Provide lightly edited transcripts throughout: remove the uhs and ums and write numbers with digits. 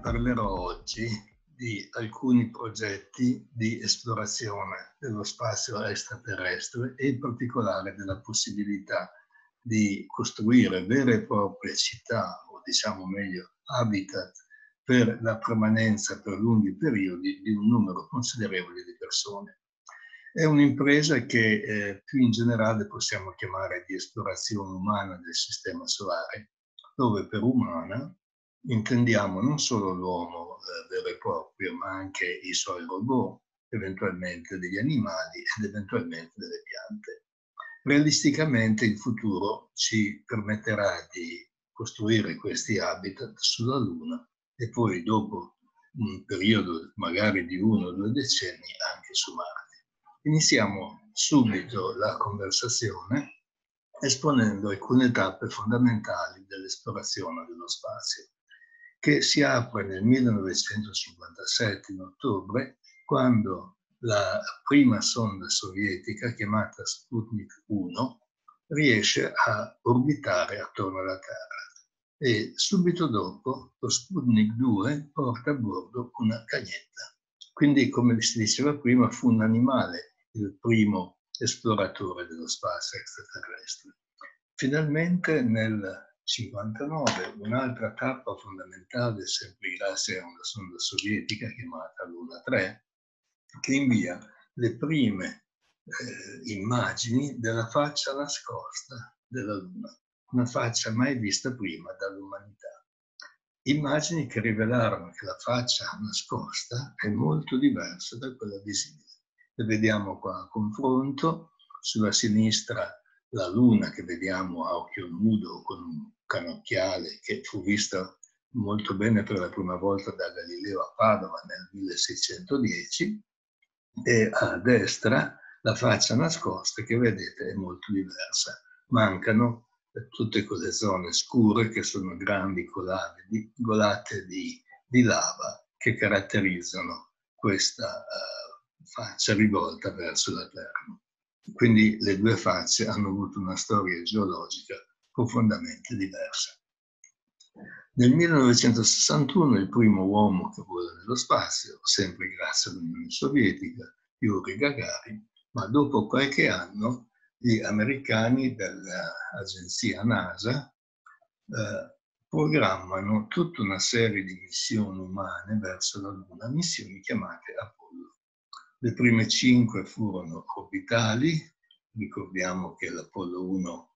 parlerò oggi di alcuni progetti di esplorazione dello spazio extraterrestre e in particolare della possibilità di costruire vere e proprie città, o diciamo meglio habitat, per la permanenza per lunghi periodi di un numero considerevole di persone. È un'impresa che più in generale possiamo chiamare di esplorazione umana del sistema solare, dove per umana intendiamo non solo l'uomo vero e proprio, ma anche i suoi robot, eventualmente degli animali ed eventualmente delle piante. Realisticamente il futuro ci permetterà di costruire questi habitat sulla Luna e poi dopo un periodo magari di 1 o 2 decenni anche su Marte. Iniziamo subito la conversazione esponendo alcune tappe fondamentali dell'esplorazione dello spazio, che si apre nel 1957 in ottobre, quando la prima sonda sovietica, chiamata Sputnik 1, riesce a orbitare attorno alla Terra e subito dopo lo Sputnik 2 porta a bordo una cagnetta. Quindi, come si diceva prima, fu un animale il primo esploratore dello spazio extraterrestre. Finalmente nel 1959 un'altra tappa fondamentale, sempre grazie a una sonda sovietica chiamata Luna 3, che invia le prime immagini della faccia nascosta della Luna, una faccia mai vista prima dall'umanità. Immagini che rivelarono che la faccia nascosta è molto diversa da quella visibile. Le vediamo qua a confronto. Sulla sinistra la Luna che vediamo a occhio nudo con un cannocchiale, che fu vista molto bene per la prima volta da Galileo a Padova nel 1610, e a destra la faccia nascosta che vedete è molto diversa. Mancano tutte quelle zone scure che sono grandi golate di lava che caratterizzano questa faccia rivolta verso la Terra. Quindi le due facce hanno avuto una storia geologica profondamente diversa. Nel 1961 il primo uomo che vola nello spazio, sempre grazie all'Unione Sovietica, Yuri Gagarin, ma dopo qualche anno gli americani dell'agenzia NASA programmano tutta una serie di missioni umane verso la Luna, missioni chiamate Apollo. Le prime 5 furono orbitali, ricordiamo che l'Apollo 1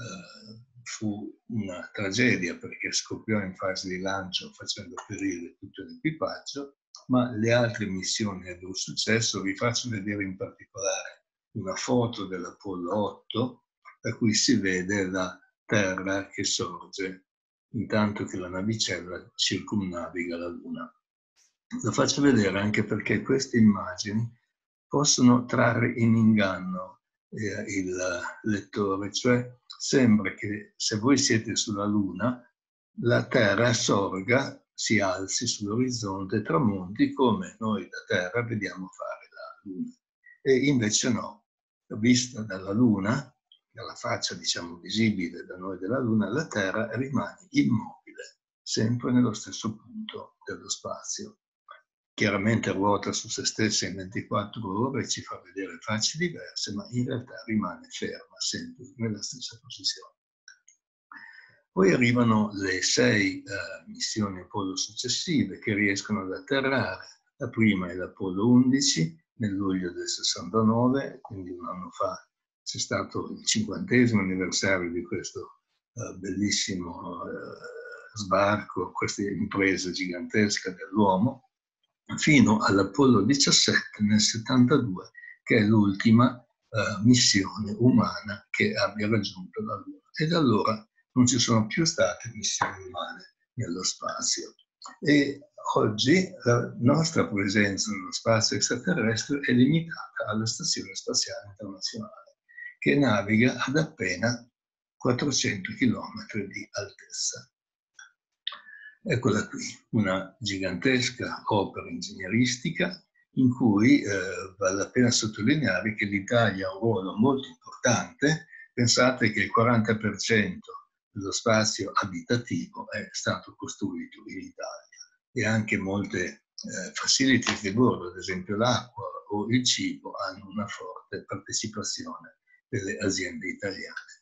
fu una tragedia perché scoppiò in fase di lancio facendo perire tutto l'equipaggio, ma le altre missioni ebbero successo. Vi faccio vedere in particolare una foto dell'Apollo 8, da cui si vede la Terra che sorge intanto che la navicella circumnaviga la Luna. Lo faccio vedere anche perché queste immagini possono trarre in inganno il lettore, cioè sembra che se voi siete sulla Luna, la Terra sorga, si alzi sull'orizzonte e tramonti come noi da Terra vediamo fare la Luna. E invece no, vista dalla Luna, dalla faccia diciamo visibile da noi della Luna, la Terra rimane immobile, sempre nello stesso punto dello spazio. Chiaramente ruota su se stessa in 24 ore e ci fa vedere facce diverse, ma in realtà rimane ferma sempre nella stessa posizione. Poi arrivano le 6 missioni Apollo successive che riescono ad atterrare. La prima è l'Apollo 11 nel luglio del 69, quindi un anno fa c'è stato il 50° anniversario di questo bellissimo sbarco, questa impresa gigantesca dell'uomo, fino all'Apollo 17 nel 72, che è l'ultima missione umana che abbia raggiunto la Luna. E da allora non ci sono più state missioni umane nello spazio. E oggi la nostra presenza nello spazio extraterrestre è limitata alla Stazione Spaziale Internazionale, che naviga ad appena 400 km di altezza. Eccola qui, una gigantesca opera ingegneristica in cui vale la pena sottolineare che l'Italia ha un ruolo molto importante. Pensate che il 40% dello spazio abitativo è stato costruito in Italia. e anche molte facilities di bordo, ad esempio l'acqua o il cibo, hanno una forte partecipazione delle aziende italiane.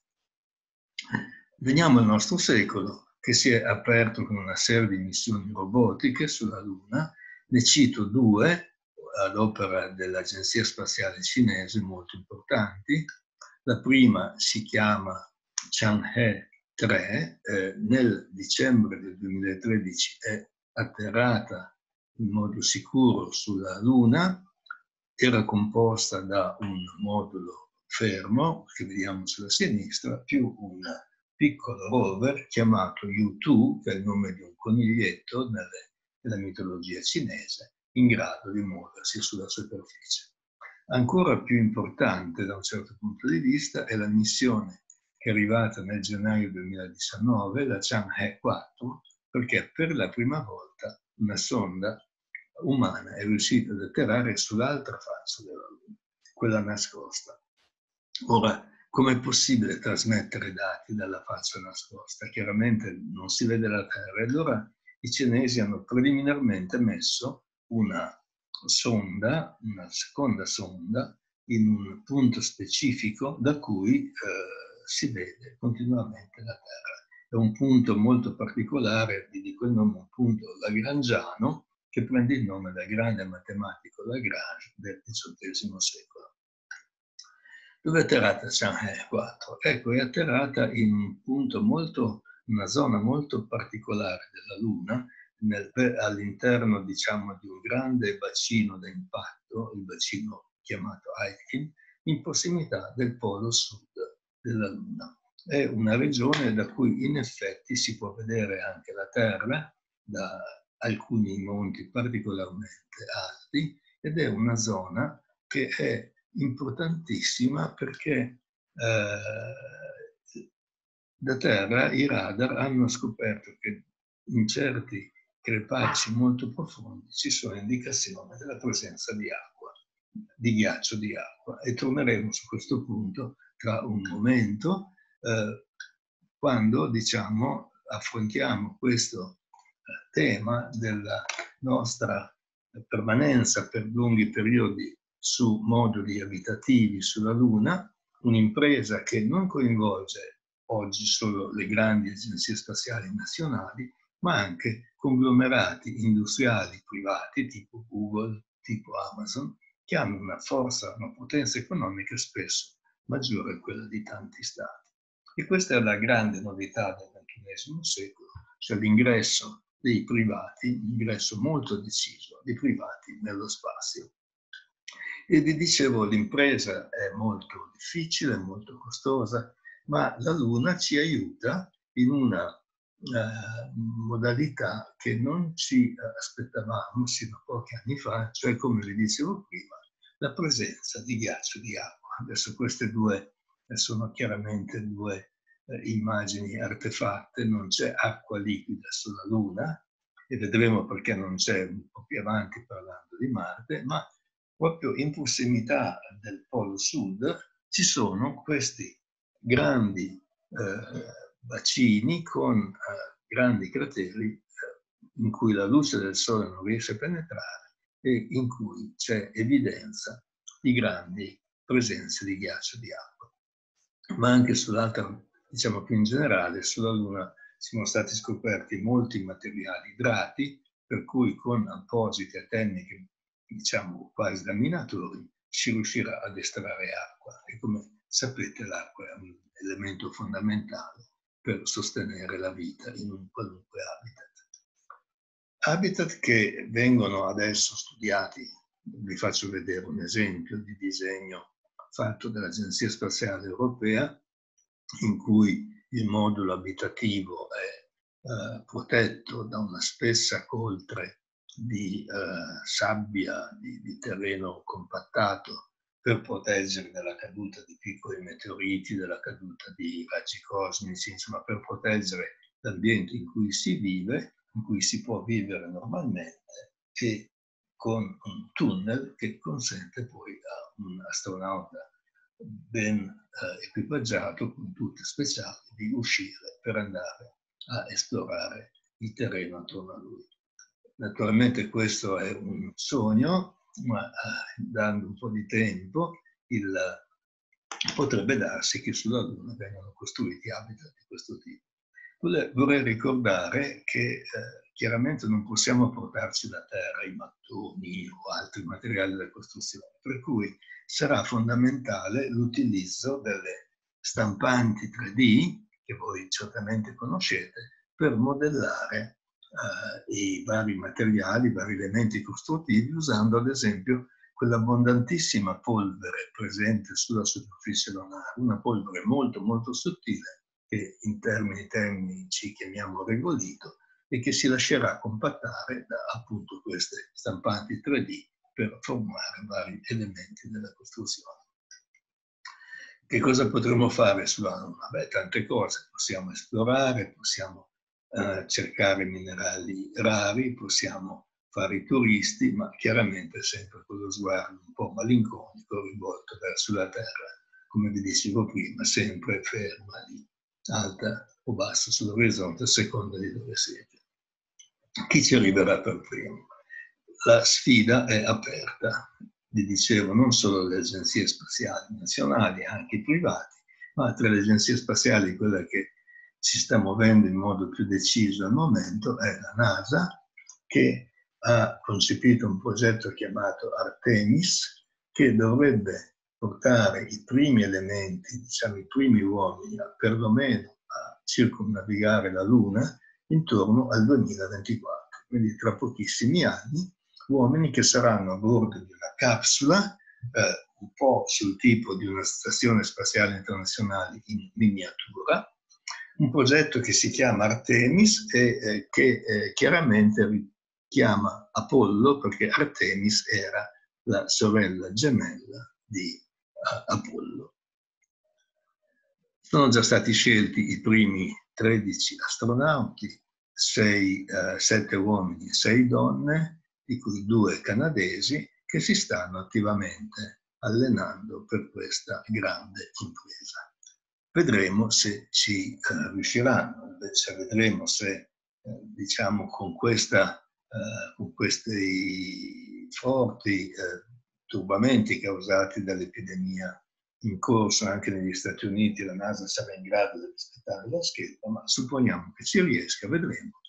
Veniamo al nostro secolo, che si è aperto con una serie di missioni robotiche sulla Luna. Ne cito due ad opera dell'Agenzia Spaziale Cinese molto importanti. La prima si chiama Chang'e 3, nel dicembre del 2013 è atterrata in modo sicuro sulla Luna, era composta da un modulo fermo, che vediamo sulla sinistra, più un piccolo rover chiamato U2, che è il nome di un coniglietto nella mitologia cinese, in grado di muoversi sulla superficie. Ancora più importante da un certo punto di vista è la missione che è arrivata nel gennaio 2019, la Chang'e 4, perché per la prima volta una sonda umana è riuscita ad atterrare sull'altra faccia della Luna, quella nascosta. Ora, com'è possibile trasmettere dati dalla faccia nascosta? Chiaramente non si vede la Terra. E allora i cinesi hanno preliminarmente messo una sonda, una seconda sonda, in un punto specifico da cui si vede continuamente la Terra. È un punto molto particolare, vi dico il nome, un punto lagrangiano, che prende il nome dal grande matematico Lagrange del XVIII secolo. Dove è atterrata Chang'e 4? Ecco, è atterrata in un punto una zona molto particolare della Luna, all'interno, diciamo, di un grande bacino da impatto, il bacino chiamato Aitken, in prossimità del polo sud della Luna. È una regione da cui in effetti si può vedere anche la Terra da alcuni monti particolarmente alti, ed è una zona che è importantissima perché da terra i radar hanno scoperto che in certi crepacci molto profondi ci sono indicazioni della presenza di acqua, di ghiaccio di acqua, e torneremo su questo punto tra un momento, quando, diciamo, affrontiamo questo tema della nostra permanenza per lunghi periodi su moduli abitativi sulla Luna, un'impresa che non coinvolge oggi solo le grandi agenzie spaziali nazionali, ma anche conglomerati industriali privati tipo Google, tipo Amazon, che hanno una forza, una potenza economica spesso maggiore a quella di tanti stati. E questa è la grande novità del XXI secolo, cioè l'ingresso dei privati, l'ingresso molto deciso dei privati nello spazio. E vi dicevo, l'impresa è molto difficile, molto costosa, ma la Luna ci aiuta in una modalità che non ci aspettavamo sino a pochi anni fa, cioè, come vi dicevo prima, la presenza di ghiaccio di acqua. Adesso queste due sono chiaramente due immagini artefatte, non c'è acqua liquida sulla Luna, e vedremo perché non c'è un po' più avanti parlando di Marte, ma proprio in prossimità del Polo Sud ci sono questi grandi bacini con grandi crateri in cui la luce del Sole non riesce a penetrare e in cui c'è evidenza di grandi presenze di ghiaccio di acqua. Ma anche sull'altra, diciamo più in generale, sulla Luna sono stati scoperti molti materiali idrati, per cui con apposite tecniche, diciamo quasi da minatori, si riuscirà ad estrarre acqua. E come sapete l'acqua è un elemento fondamentale per sostenere la vita in un qualunque habitat. Habitat che vengono adesso studiati, vi faccio vedere un esempio di disegno fatto dall'Agenzia Spaziale Europea, in cui il modulo abitativo è protetto da una spessa coltre di sabbia, di terreno compattato, per proteggere dalla caduta di piccoli meteoriti, dalla caduta di raggi cosmici, insomma per proteggere l'ambiente in cui si vive, in cui si può vivere normalmente, e con un tunnel che consente poi a un astronauta ben equipaggiato, con tute speciali, di uscire per andare a esplorare il terreno attorno a lui. Naturalmente questo è un sogno, ma dando un po' di tempo potrebbe darsi che sulla Luna vengano costruiti habitat di questo tipo. Vorrei ricordare che chiaramente non possiamo portarci da terra i mattoni o altri materiali da costruzione, per cui sarà fondamentale l'utilizzo delle stampanti 3D, che voi certamente conoscete, per modellare i vari materiali, i vari elementi costruttivi, usando ad esempio quell'abbondantissima polvere presente sulla superficie lunare, una polvere molto molto sottile che in termini termici chiamiamo regolito e che si lascerà compattare da appunto queste stampanti 3D per formare vari elementi della costruzione. Che cosa potremmo fare sulla Luna? Beh, tante cose. Possiamo esplorare, possiamo cercare minerali rari, possiamo fare i turisti, ma chiaramente sempre con lo sguardo un po' malinconico rivolto verso la Terra, come vi dicevo prima, sempre ferma lì, alta o bassa sull'orizzonte a seconda di dove siete. Chi ci arriverà per primo? La sfida è aperta, vi dicevo, non solo alle agenzie spaziali nazionali, anche i privati, ma tra le agenzie spaziali quella che si sta muovendo in modo più deciso al momento è la NASA, che ha concepito un progetto chiamato Artemis, che dovrebbe portare i primi elementi, diciamo i primi uomini, perlomeno a circumnavigare la Luna intorno al 2024. Quindi tra pochissimi anni, uomini che saranno a bordo di una capsula, un po' sul tipo di una stazione spaziale internazionale in miniatura, un progetto che si chiama Artemis e che chiaramente richiama Apollo, perché Artemis era la sorella gemella di Apollo. Sono già stati scelti i primi 13 astronauti, 7 uomini e 6 donne, di cui 2 canadesi, che si stanno attivamente allenando per questa grande impresa. Vedremo se ci riusciranno, invece vedremo se diciamo con questi forti turbamenti causati dall'epidemia in corso anche negli Stati Uniti, la NASA sarà in grado di rispettare la scheda, ma supponiamo che ci riesca, vedremo.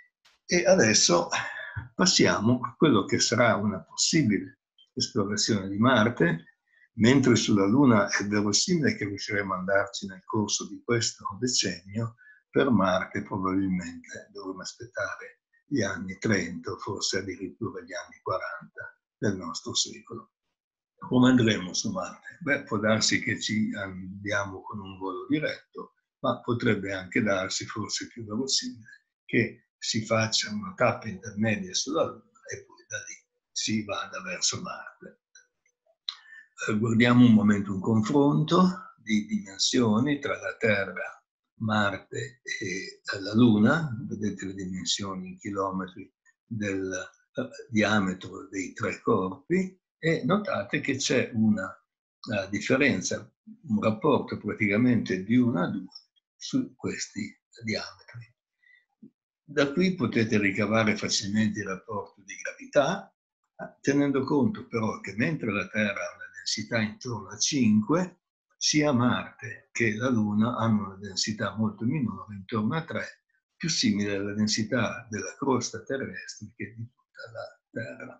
E adesso passiamo a quello che sarà una possibile esplorazione di Marte, mentre sulla Luna è verosimile che riusciremo ad andarci nel corso di questo decennio. Per Marte probabilmente dovremo aspettare gli anni 30, forse addirittura gli anni 40 del nostro secolo. Come andremo su Marte? Beh, può darsi che ci andiamo con un volo diretto, ma potrebbe anche darsi, forse più verosimile, che si faccia una tappa intermedia sulla Luna e poi da lì si vada verso Marte. Guardiamo un momento un confronto di dimensioni tra la Terra, Marte e la Luna. Vedete le dimensioni in chilometri del diametro dei 3 corpi e notate che c'è una differenza, un rapporto praticamente di 1 a 2 su questi diametri. Da qui potete ricavare facilmente il rapporto di gravità, tenendo conto però che mentre la Terra ha una densità intorno a 5, sia Marte che la Luna hanno una densità molto minore, intorno a 3, più simile alla densità della crosta terrestre che di tutta la Terra.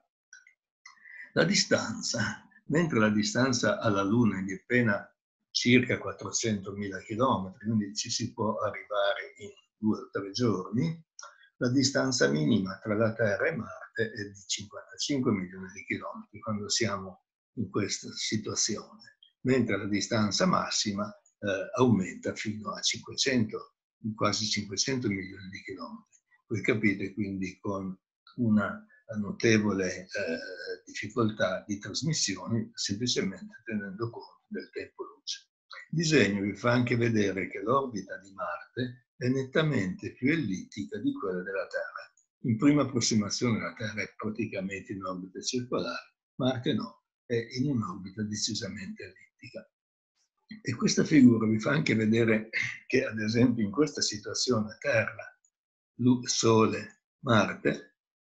La distanza, mentre la distanza alla Luna è di appena circa 400.000 km, quindi ci si può arrivare in 2 o 3 giorni, la distanza minima tra la Terra e Marte è di 55 milioni di chilometri quando siamo in questa situazione, mentre la distanza massima aumenta fino a 500, quasi 500 milioni di chilometri. Voi capite quindi con una notevole difficoltà di trasmissione, semplicemente tenendo conto del tempo luce. Il disegno vi fa anche vedere che l'orbita di Marte è nettamente più ellittica di quella della Terra. In prima approssimazione la Terra è praticamente in orbita circolare, Marte no, è in un'orbita decisamente ellittica. E questa figura vi fa anche vedere che, ad esempio, in questa situazione Terra, Sole, Marte,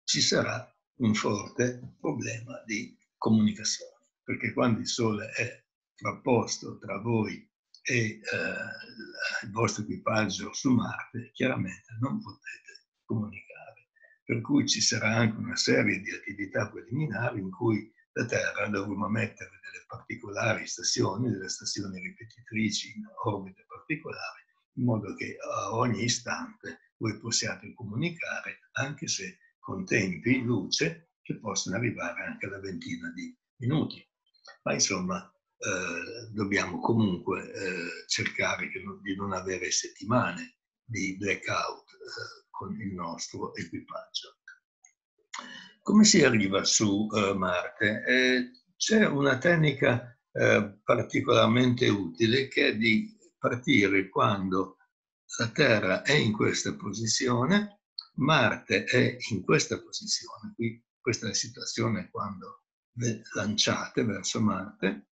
ci sarà un forte problema di comunicazione, perché quando il Sole è frapposto tra voi e il vostro equipaggio su Marte, chiaramente non potete comunicare. Per cui ci sarà anche una serie di attività preliminari in cui la Terra dovrà mettere delle particolari stazioni, delle stazioni ripetitrici in orbite particolari, in modo che a ogni istante voi possiate comunicare, anche se con tempi luce che possono arrivare anche alla ventina di minuti. Ma insomma, dobbiamo comunque cercare di non avere settimane di blackout con il nostro equipaggio. Come si arriva su Marte? C'è una tecnica particolarmente utile che è di partire quando la Terra è in questa posizione, Marte è in questa posizione. Qui, questa è la situazione quando lanciate verso Marte.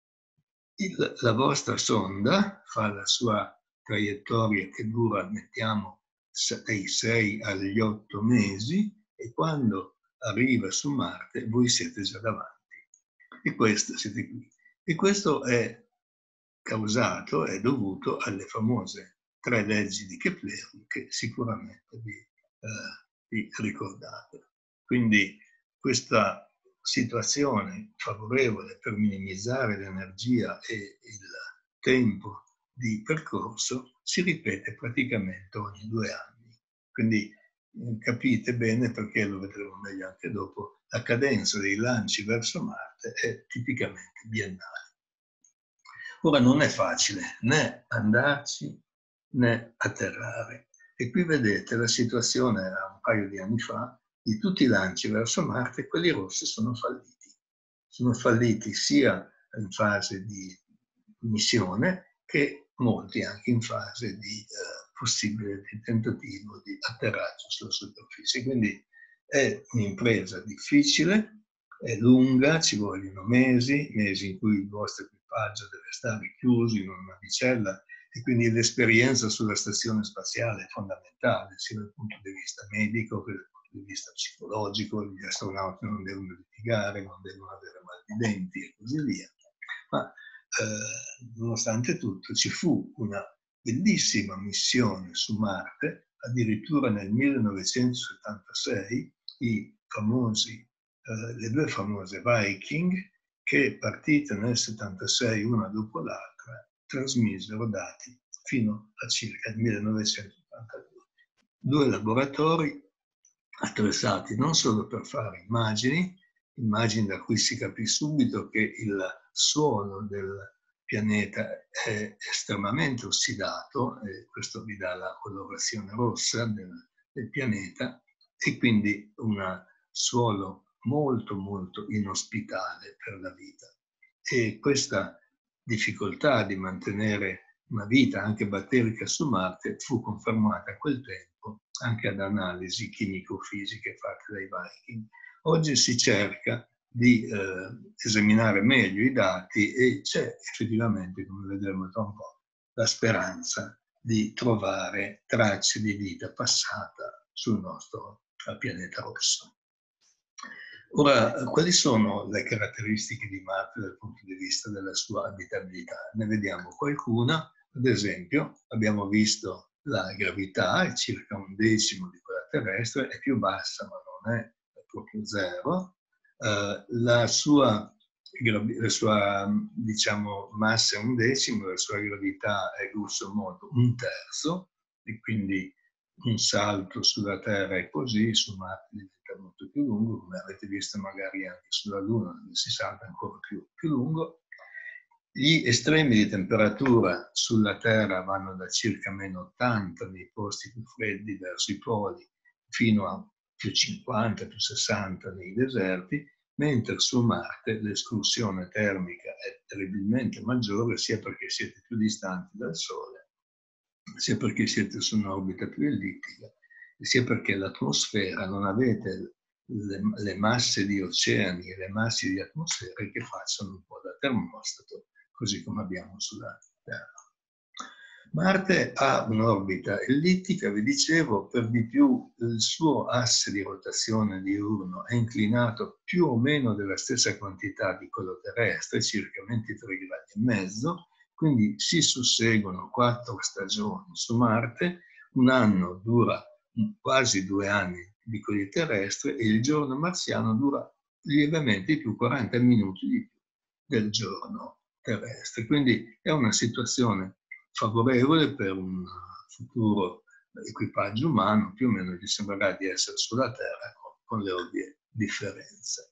La vostra sonda fa la sua traiettoria che dura, mettiamo, dai 6 agli 8 mesi, e quando arriva su Marte voi siete già davanti. E questo siete qui. E questo è causato, è dovuto alle famose 3 leggi di Kepler che sicuramente vi ricordate. Quindi questa situazione favorevole per minimizzare l'energia e il tempo di percorso si ripete praticamente ogni 2 anni. Quindi capite bene, perché lo vedremo meglio anche dopo, la cadenza dei lanci verso Marte è tipicamente biennale. Ora non è facile né andarci né atterrare. E qui vedete la situazione a un paio di anni fa di tutti i lanci verso Marte, quelli rossi sono falliti. Sono falliti sia in fase di missione che molti anche in fase di possibile tentativo di atterraggio sulla superficie. Quindi è un'impresa difficile, è lunga, ci vogliono mesi in cui il vostro equipaggio deve stare chiuso in una navicella, e quindi l'esperienza sulla stazione spaziale è fondamentale, sia dal punto di vista medico che dal punto di vista psicologico. Gli astronauti non devono litigare, non devono avere mal di denti e così via. Ma nonostante tutto ci fu una bellissima missione su Marte, addirittura nel 1976 le 2 famose Viking, che partite nel 76 una dopo l'altra trasmisero dati fino a circa il 1982. 2 laboratori attrezzati non solo per fare immagini da cui si capì subito che il suolo del pianeta è estremamente ossidato, e questo vi dà la colorazione rossa del pianeta, e quindi un suolo molto molto inospitale per la vita. E questa difficoltà di mantenere una vita anche batterica su Marte fu confermata a quel tempo anche ad analisi chimico-fisiche fatte dai Viking. Oggi si cerca di esaminare meglio i dati e c'è effettivamente, come vedremo tra un po', la speranza di trovare tracce di vita passata sul nostro pianeta rosso. Ora, quali sono le caratteristiche di Marte dal punto di vista della sua abitabilità? Ne vediamo qualcuna. Ad esempio, abbiamo visto la gravità, è circa 1/10 di quella terrestre, è più bassa ma non è proprio zero. La sua diciamo, massa è 1/10, la sua gravità è grosso modo 1/3, e quindi un salto sulla Terra è così, su Marte diventa molto più lungo, come avete visto magari anche sulla Luna, dove si salta ancora più lungo. Gli estremi di temperatura sulla Terra vanno da circa -80 nei posti più freddi verso i poli, fino a +50, +60 nei deserti, mentre su Marte l'escursione termica è terribilmente maggiore, sia perché siete più distanti dal Sole, sia perché siete su un'orbita più ellittica, sia perché l'atmosfera non avete le masse di oceani e le masse di atmosfere che facciano un po' da termostato, così come abbiamo sulla Terra. Marte ha un'orbita ellittica, vi dicevo, per di più il suo asse di rotazione diurno è inclinato più o meno della stessa quantità di quello terrestre, circa 23 gradi e mezzo, quindi si susseguono 4 stagioni su Marte, un anno dura quasi 2 anni di quelli terrestri e il giorno marziano dura lievemente di più, 40 minuti di più del giorno terrestre. Quindi è una situazione favorevole per un futuro equipaggio umano, più o meno gli sembrerà di essere sulla Terra con le ovvie differenze.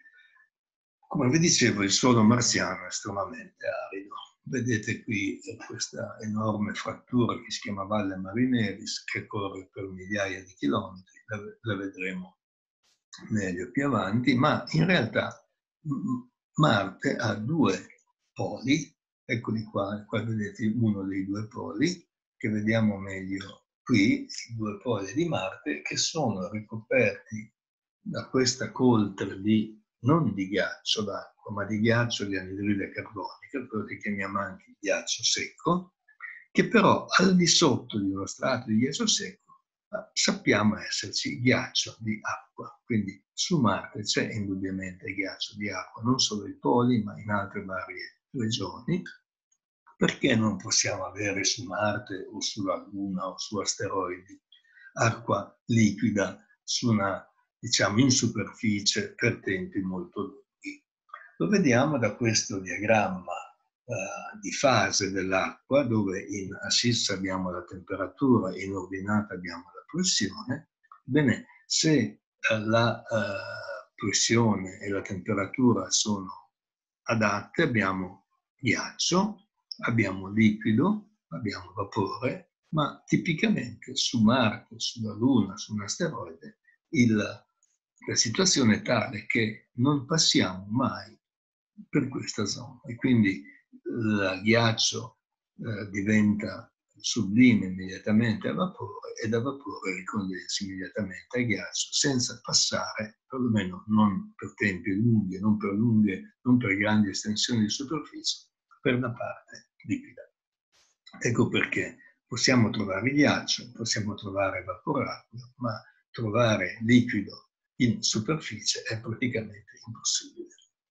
Come vi dicevo, il suolo marziano è estremamente arido. Vedete qui questa enorme frattura che si chiama Valle Marineris, che corre per migliaia di chilometri, la vedremo meglio più avanti, ma in realtà Marte ha 2 poli, eccoli qua vedete uno dei 2 poli, che vediamo meglio qui, i 2 poli di Marte, che sono ricoperti da questa coltre non di ghiaccio d'acqua, ma di ghiaccio di anidride carbonica, quello che chiamiamo anche ghiaccio secco, che però al di sotto di uno strato di ghiaccio secco sappiamo esserci ghiaccio di acqua. Quindi su Marte c'è indubbiamente ghiaccio di acqua, non solo ai poli, ma in altre varie regioni. Perché non possiamo avere su Marte o sulla Luna o su asteroidi acqua liquida diciamo, in superficie per tempi molto lunghi? Lo vediamo da questo diagramma di fase dell'acqua, dove in ascissa abbiamo la temperatura e in ordinata abbiamo la pressione. Bene, se la pressione e la temperatura sono adatte, abbiamo ghiaccio, abbiamo liquido, abbiamo vapore, ma tipicamente su Marte, sulla Luna, su un asteroide, la situazione è tale che non passiamo mai per questa zona e quindi il ghiaccio diventa sublime immediatamente a vapore e da vapore ricondensa immediatamente a ghiaccio senza passare, perlomeno non per tempi lunghi, non per grandi estensioni di superficie, per la parte liquida. Ecco perché possiamo trovare ghiaccio, possiamo trovare vapore acqueo, ma trovare liquido in superficie è praticamente impossibile.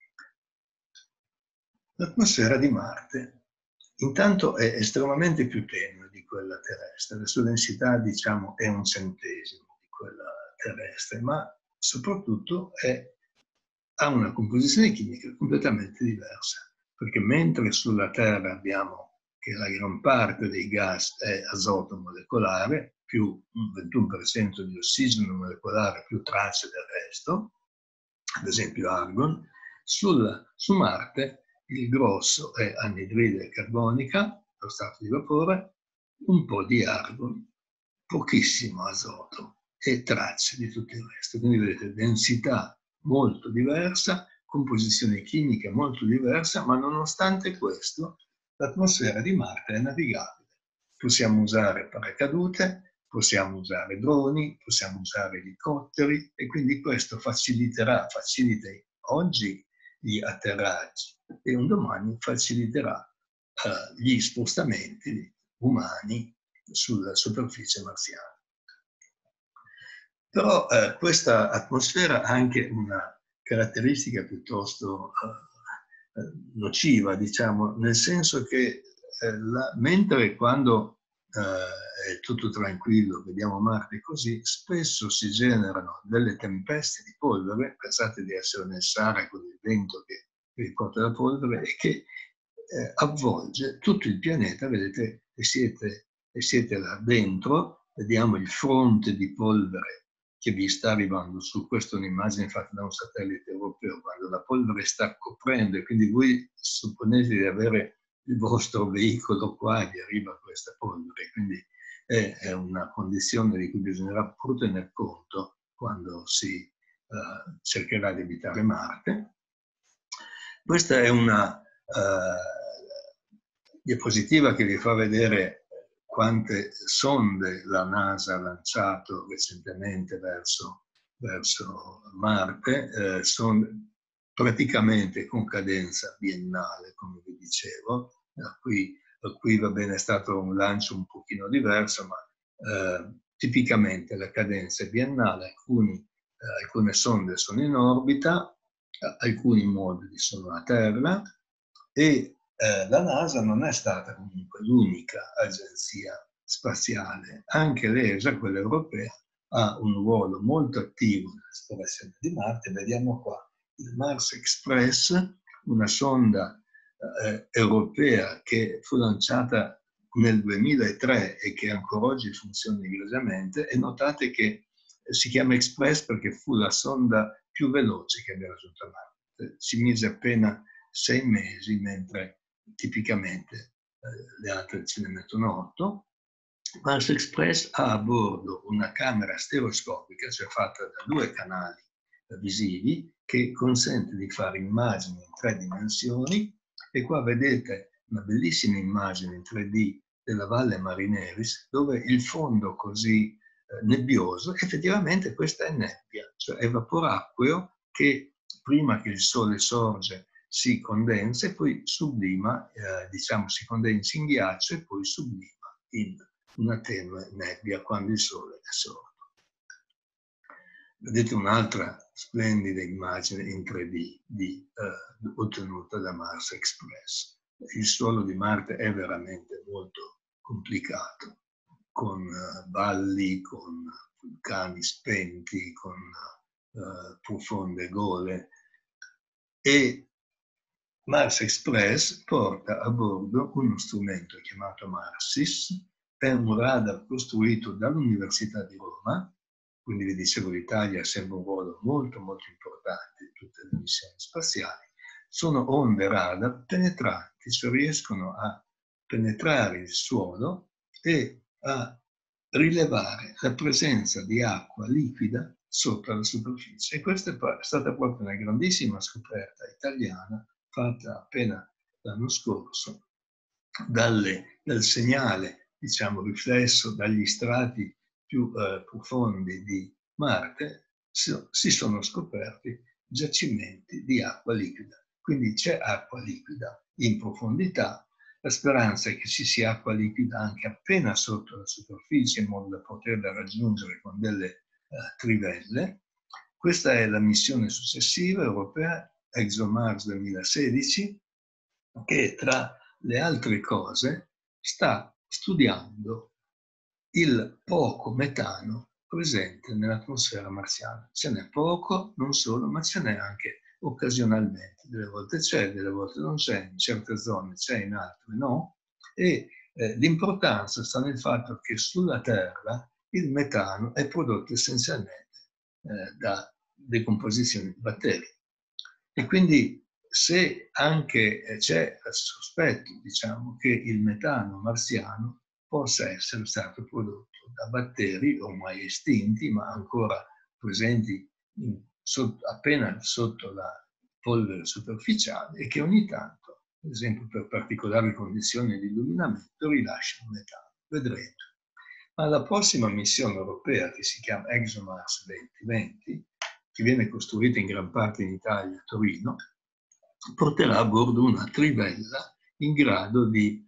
L'atmosfera di Marte intanto è estremamente più tenue di quella terrestre, la sua densità diciamo è 1/100 di quella terrestre, ma soprattutto ha una composizione chimica completamente diversa, perché mentre sulla Terra abbiamo che la gran parte dei gas è azoto molecolare, più un 21% di ossigeno molecolare, più tracce del resto, ad esempio argon, su Marte il grosso è anidride carbonica, lo stato di vapore, un po' di argon, pochissimo azoto e tracce di tutto il resto. Quindi vedete densità molto diversa, composizione chimica molto diversa, ma nonostante questo l'atmosfera di Marte è navigabile. Possiamo usare paracadute, possiamo usare droni, possiamo usare elicotteri e quindi questo facilita oggi gli atterraggi e un domani faciliterà gli spostamenti umani sulla superficie marziana. Però questa atmosfera ha anche una caratteristica piuttosto nociva, diciamo, nel senso che mentre quando è tutto tranquillo, vediamo Marte così, spesso si generano delle tempeste di polvere, pensate di essere nel Sahara con il vento che riporta la polvere e che avvolge tutto il pianeta, vedete, e siete là dentro, vediamo il fronte di polvere che vi sta arrivando su. Questa è un'immagine fatta da un satellite europeo, quando la polvere sta coprendo e quindi voi supponete di avere il vostro veicolo qua e vi arriva questa polvere, quindi è una condizione di cui bisognerà pur tener conto quando si cercherà di evitare Marte. Questa è una diapositiva che vi fa vedere quante sonde la NASA ha lanciato recentemente verso Marte, praticamente con cadenza biennale, come vi dicevo, da qui per cui va bene, è stato un lancio un pochino diverso, ma tipicamente la cadenza è biennale, alcune sonde sono in orbita, alcuni moduli sono a terra e la NASA non è stata comunque l'unica agenzia spaziale. Anche l'ESA, quella europea, ha un ruolo molto attivo nell'esplorazione di Marte. Vediamo qua il Mars Express, una sonda europea che fu lanciata nel 2003 e che ancora oggi funziona egregiamente, e notate che si chiama Express perché fu la sonda più veloce che abbia raggiunto Marte. Ci mise appena 6 mesi, mentre tipicamente le altre ce ne mettono 8. Mars Express ha a bordo una camera stereoscopica, cioè fatta da 2 canali visivi, che consente di fare immagini in 3 dimensioni, e qua vedete una bellissima immagine in 3D della Valle Marineris, dove il fondo così nebbioso, effettivamente questa è nebbia, cioè è vapore acqueo che prima che il sole sorge si condensa e poi sublima, diciamo si condensa in ghiaccio e poi sublima in una tenue nebbia quando il sole è sorto. Vedete un'altra splendida immagine in 3D ottenuta da Mars Express. Il suolo di Marte è veramente molto complicato, con valli, con vulcani spenti, con profonde gole, e Mars Express porta a bordo uno strumento chiamato Marsis, è un radar costruito dall'Università di Roma, quindi vi dicevo l'Italia ha sempre un ruolo molto molto importante in tutte le missioni spaziali. Sono onde radar penetranti, cioè riescono a penetrare il suolo e a rilevare la presenza di acqua liquida sotto la superficie. E questa è stata proprio una grandissima scoperta italiana fatta appena l'anno scorso, dal segnale, diciamo, riflesso dagli strati più profondi di Marte, si sono scoperti giacimenti di acqua liquida. Quindi c'è acqua liquida in profondità. La speranza è che ci sia acqua liquida anche appena sotto la superficie, in modo da poterla raggiungere con delle trivelle. Questa è la missione successiva europea, ExoMars 2016, che tra le altre cose sta studiando il poco metano presente nell'atmosfera marziana. Ce n'è poco, non solo, ma ce n'è anche occasionalmente. Delle volte c'è, delle volte non c'è, in certe zone c'è, in altre no. E l'importanza sta nel fatto che sulla Terra il metano è prodotto essenzialmente da decomposizione di batteri. E quindi se anche c'è il sospetto, diciamo, che il metano marziano possa essere stato prodotto da batteri ormai estinti, ma ancora presenti appena sotto la polvere superficiale, e che ogni tanto, ad esempio per particolari condizioni di illuminamento, rilasciano metano. Vedremo. Ma la prossima missione europea, che si chiama ExoMars 2020, che viene costruita in gran parte in Italia, a Torino, porterà a bordo una trivella in grado di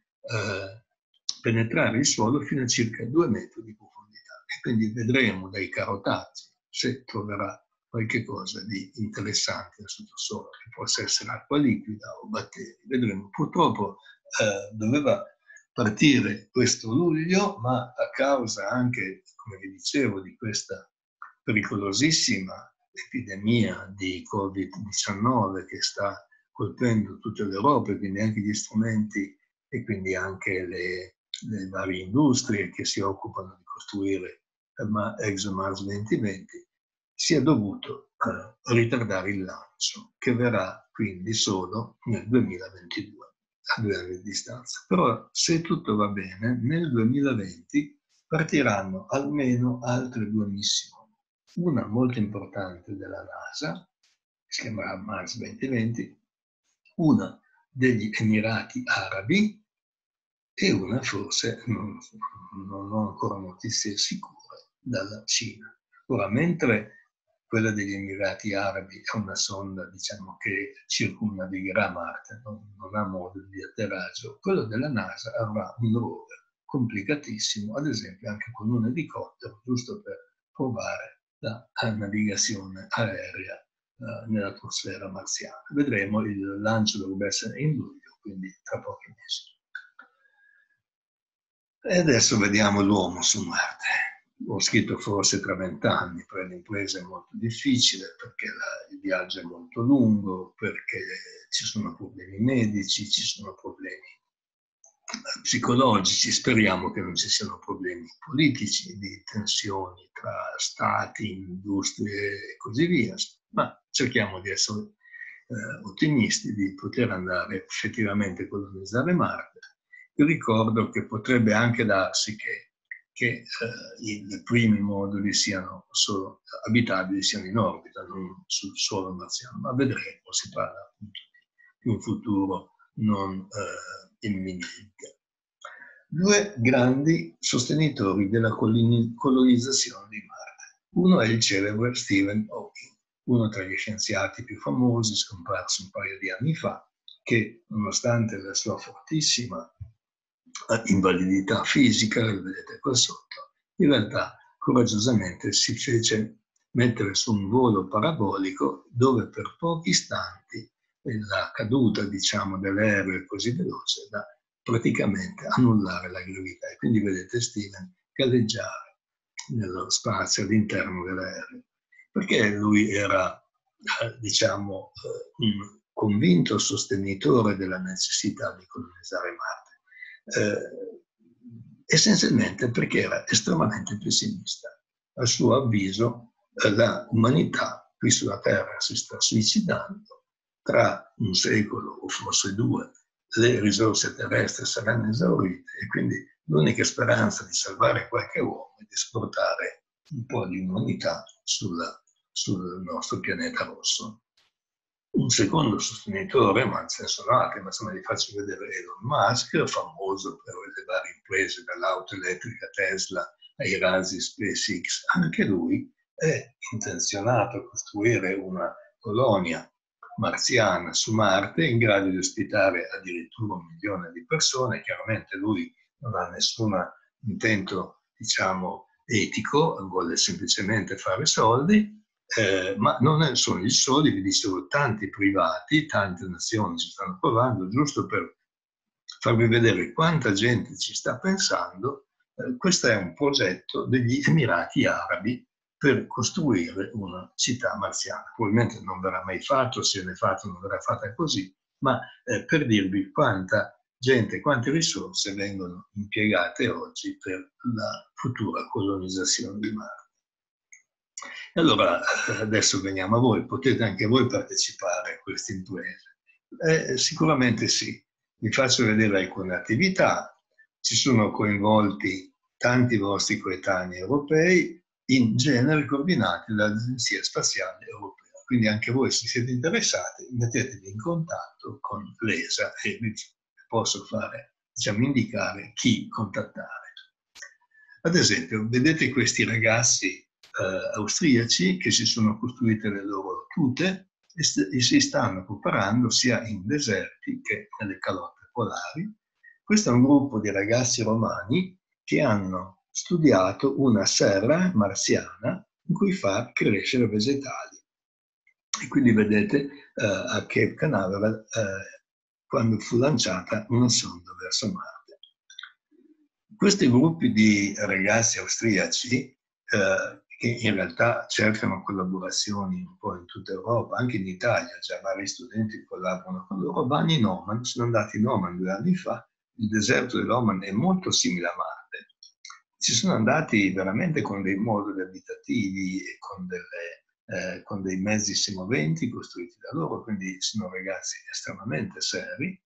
penetrare il suolo fino a circa 2 metri di profondità. E quindi vedremo dai carotaggi se troverà qualche cosa di interessante nel sottosuolo, che possa essere acqua liquida o batteri. Vedremo. Purtroppo doveva partire questo luglio, ma a causa anche, come vi dicevo, di questa pericolosissima epidemia di Covid-19 che sta colpendo tutta l'Europa, quindi anche gli strumenti e quindi anche le varie industrie che si occupano di costruire ExoMars 2020, si è dovuto ritardare il lancio, che verrà quindi solo nel 2022, a 2 anni di distanza. Però se tutto va bene, nel 2020 partiranno almeno altre 2 missioni. Una molto importante della NASA, che si chiamerà Mars 2020, una degli Emirati Arabi e una forse, non ho ancora notizie sicure, dalla Cina. Ora, mentre quella degli Emirati Arabi è una sonda, diciamo, che circumnavigherà Marte, non ha modo di atterraggio. Quello della NASA avrà un rover complicatissimo, ad esempio anche con un elicottero, giusto per provare la navigazione aerea nell'atmosfera marziana. Vedremo, il lancio dovrebbe essere in luglio, quindi tra pochi mesi. E adesso vediamo l'uomo su Marte. Ho scritto forse tra 20 anni, perché l'impresa è molto difficile, perché il viaggio è molto lungo, perché ci sono problemi medici, ci sono problemi psicologici, speriamo che non ci siano problemi politici, di tensioni tra stati, industrie e così via, ma cerchiamo di essere ottimisti, di poter andare effettivamente a colonizzare Marte. Io ricordo che potrebbe anche darsi che i primi moduli siano solo abitabili, siano in orbita, non sul suolo marziano, ma vedremo, si parla appunto di un futuro non imminente. Due grandi sostenitori della colonizzazione di Marte. Uno è il celebre Stephen Hawking, uno tra gli scienziati più famosi, scomparso un paio di anni fa, che nonostante la sua fortissima invalidità fisica, lo vedete qua sotto, in realtà coraggiosamente si fece mettere su un volo parabolico dove per pochi istanti la caduta, diciamo, dell'aereo è così veloce da praticamente annullare la gravità. E quindi vedete Steven galleggiare nello spazio all'interno dell'aereo, perché lui era, diciamo, un convinto sostenitore della necessità di colonizzare Marte. Essenzialmente perché era estremamente pessimista. A suo avviso, l'umanità qui sulla Terra si sta suicidando, tra un secolo o forse due le risorse terrestri saranno esaurite e quindi l'unica speranza di salvare qualche uomo è di esportare un po' di umanità sul nostro pianeta rosso. Un secondo sostenitore, ma ce ne sono altri, ma insomma li faccio vedere, Elon Musk, famoso per le varie imprese, dall'auto elettrica Tesla ai razzi SpaceX, anche lui è intenzionato a costruire una colonia marziana su Marte in grado di ospitare addirittura 1 milione di persone. Chiaramente lui non ha nessun intento, diciamo, etico, vuole semplicemente fare soldi. Ma non sono i soli, vi dicevo, tanti privati, tante nazioni ci stanno provando, giusto per farvi vedere quanta gente ci sta pensando. Questo è un progetto degli Emirati Arabi per costruire una città marziana. Probabilmente non verrà mai fatto, se ne è fatto non verrà fatta così, ma per dirvi quanta gente, quante risorse vengono impiegate oggi per la futura colonizzazione di Marte. Allora, adesso veniamo a voi, potete anche voi partecipare a queste imprese? Sicuramente sì. Vi faccio vedere alcune attività, ci sono coinvolti tanti vostri coetanei europei, in genere coordinati dall'Agenzia Spaziale Europea. Quindi anche voi, se siete interessati, mettetevi in contatto con l'ESA e vi posso fare, diciamo, indicare chi contattare. Ad esempio, vedete questi ragazzi austriaci che si sono costruite le loro tute e si stanno preparando sia in deserti che nelle calotte polari. Questo è un gruppo di ragazzi romani che hanno studiato una serra marziana in cui far crescere vegetali. E quindi vedete a Cape Canaveral quando fu lanciata una sonda verso Marte. Questi gruppi di ragazzi austriaci che in realtà cercano collaborazioni un po' in tutta Europa, anche in Italia, già vari studenti collaborano con loro, vanno in Oman, sono andati in Oman 2 anni fa, il deserto dell'Oman è molto simile a Marte. Ci sono andati veramente con dei moduli abitativi e con dei mezzi semoventi costruiti da loro, quindi sono ragazzi estremamente seri.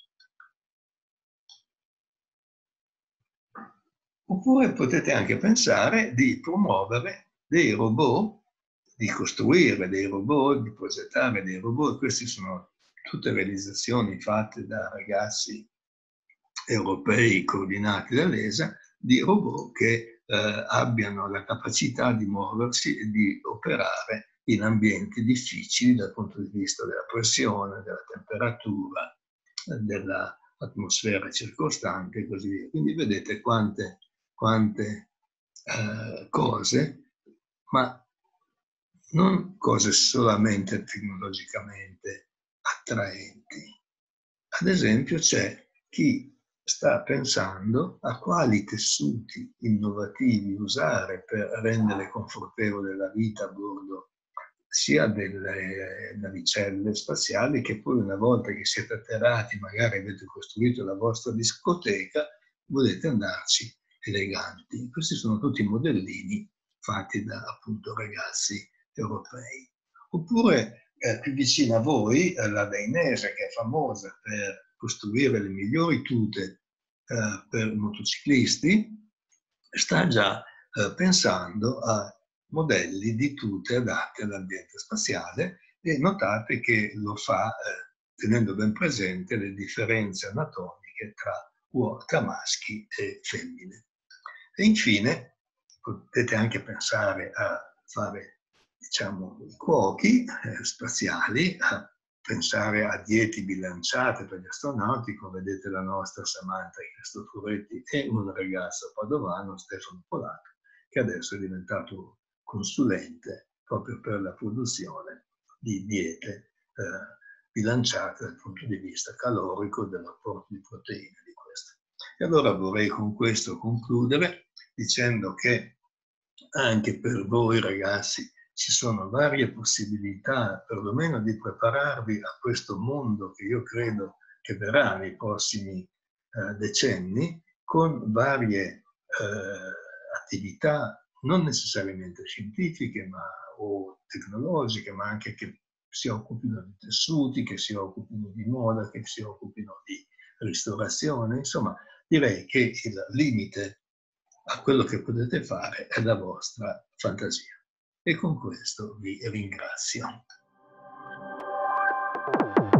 Oppure potete anche pensare di promuovere dei robot, di costruire dei robot, di progettare dei robot. Queste sono tutte realizzazioni fatte da ragazzi europei coordinati dall'ESA, di robot che abbiano la capacità di muoversi e di operare in ambienti difficili dal punto di vista della pressione, della temperatura, dell'atmosfera circostante e così via. Quindi vedete quante cose, ma non cose solamente tecnologicamente attraenti. Ad esempio c'è chi sta pensando a quali tessuti innovativi usare per rendere confortevole la vita a bordo sia delle navicelle spaziali, che poi una volta che siete atterrati, magari avete costruito la vostra discoteca, volete andarci eleganti. Questi sono tutti modellini fatti da appunto ragazzi europei. Oppure più vicino a voi la Dainese, che è famosa per costruire le migliori tute per motociclisti, sta già pensando a modelli di tute adatte all'ambiente spaziale, e notate che lo fa tenendo ben presente le differenze anatomiche tra maschi e femmine. E infine potete anche pensare a fare, diciamo, i cuochi spaziali, a pensare a diete bilanciate per gli astronauti, come vedete la nostra Samantha Cristoforetti e un ragazzo padovano, Stefano Polacco, che adesso è diventato consulente proprio per la produzione di diete bilanciate dal punto di vista calorico, dell'apporto di proteine di questo. E allora vorrei con questo concludere dicendo che anche per voi ragazzi ci sono varie possibilità, perlomeno di prepararvi a questo mondo che io credo che verrà nei prossimi decenni, con varie attività non necessariamente scientifiche o tecnologiche, ma anche che si occupino di tessuti, che si occupino di moda, che si occupino di ristorazione. Insomma, direi che il limite a quello che potete fare è la vostra fantasia. E con questo vi ringrazio.